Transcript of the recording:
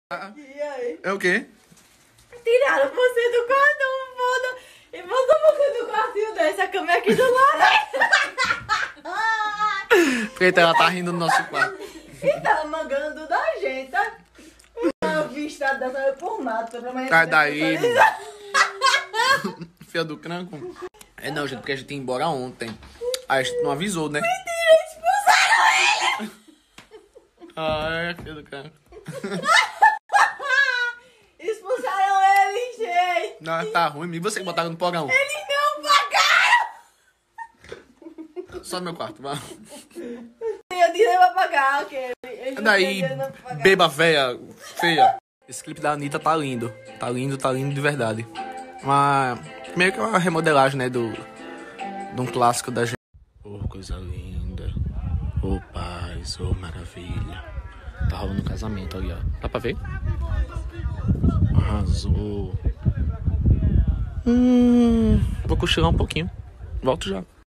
E aí? É o quê? Tiraram você do quarto, foda. E botou você do quartinho dessa cama aqui do lado. Preta, ela tá rindo no nosso quarto. E tá mangando da gente, tá? Uma vista dessa por mato, pelo menos. Sai daí. Filha do cranco. É não, gente, porque a gente ia embora ontem. Aí a gente não avisou, né? Mentira, expulsaram ele! Ah, é, filha do cranco. Expulsaram ele, gente! Não, tá ruim. E você que botaram no porão? Eles não pagaram! Só no meu quarto, vai. Eu dinheiro pra pagar, ok? Eles não Daí, têm dinheiro pra pagar. beba véia, feia. Esse clipe da Anitta tá lindo. Tá lindo de verdade. Meio que uma remodelagem, né, de um clássico da gente. Oh, coisa linda. Oh, paz, oh, maravilha. Tá rolando um casamento ali, ó. Dá pra ver? Arrasou. Vou cochilar um pouquinho. Volto já.